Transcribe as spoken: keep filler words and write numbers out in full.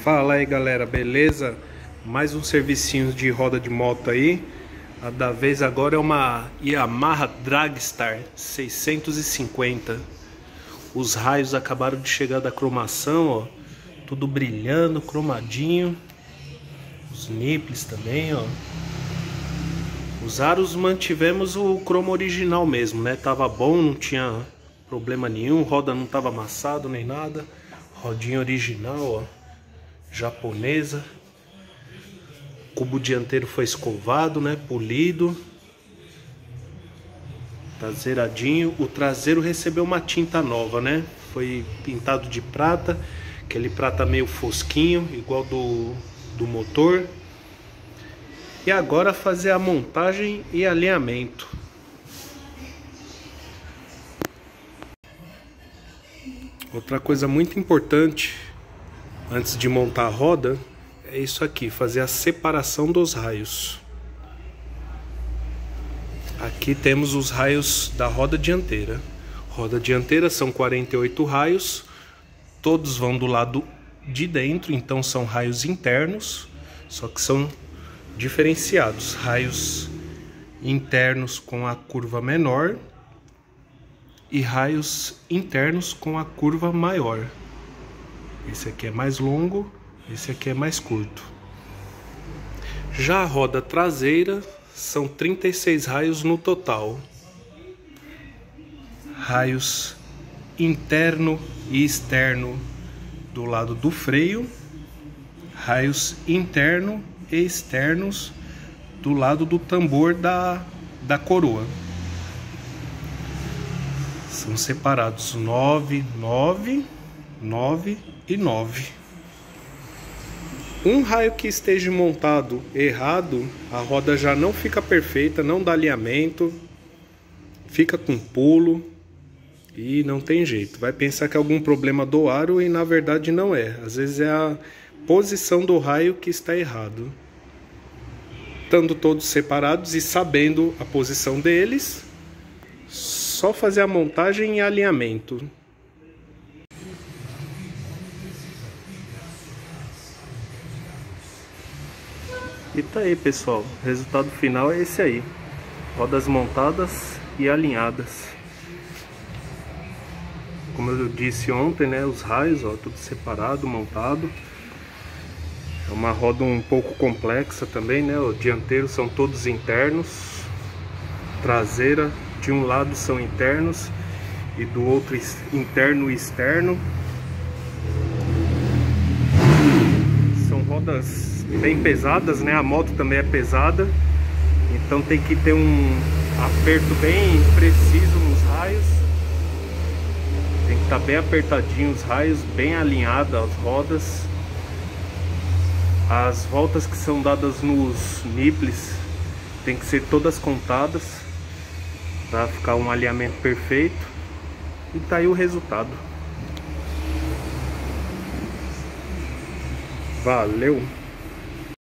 Fala aí galera, beleza? Mais um servicinho de roda de moto aí. A da vez agora é uma Yamaha Dragstar seiscentos e cinquenta. Os raios acabaram de chegar da cromação, ó. Tudo brilhando, cromadinho. Os nipples também, ó. Os aros mantivemos o cromo original mesmo, né? Tava bom, não tinha problema nenhum. Roda não tava amassado nem nada. Rodinha original, ó. Japonesa. Cubo dianteiro foi escovado, né? Polido. Tá zeradinho. O traseiro recebeu uma tinta nova, né? Foi pintado de prata. Aquele prata meio fosquinho, igual do, do motor. E agora fazer a montagem e alinhamento. Outra coisa muito importante antes de montar a roda é isso aqui, fazer a separação dos raios. Aqui temos os raios da roda dianteira. Roda dianteira são quarenta e oito raios, todos vão do lado de dentro, então são raios internos, só que são diferenciados. Raios internos com a curva menor e raios internos com a curva maior. Esse aqui é mais longo, esse aqui é mais curto. Já a roda traseira são trinta e seis raios no total. Raios interno e externo do lado do freio. Raios interno e externos do lado do tambor da, da coroa. São separados nove, nove, nove e nove. Um raio que esteja montado errado, a roda já não fica perfeita, não dá alinhamento, fica com pulo e não tem jeito. Vai pensar que é algum problema do aro e na verdade não é. Às vezes é a posição do raio que está errado. Estando todos separados e sabendo a posição deles, só fazer a montagem e alinhamento. E tá aí, pessoal, o resultado final é esse aí. Rodas montadas e alinhadas. Como eu disse ontem, né, os raios, ó, tudo separado, montado. É uma roda um pouco complexa também, né? O dianteiro são todos internos. Traseira, de um lado são internos e do outro interno e externo. São rodas bem pesadas, né? A moto também é pesada, então tem que ter um aperto bem preciso nos raios. Tem que estar bem apertadinho os raios, bem alinhada as rodas. As voltas que são dadas nos nipples tem que ser todas contadas para ficar um alinhamento perfeito. E tá aí o resultado. Valeu!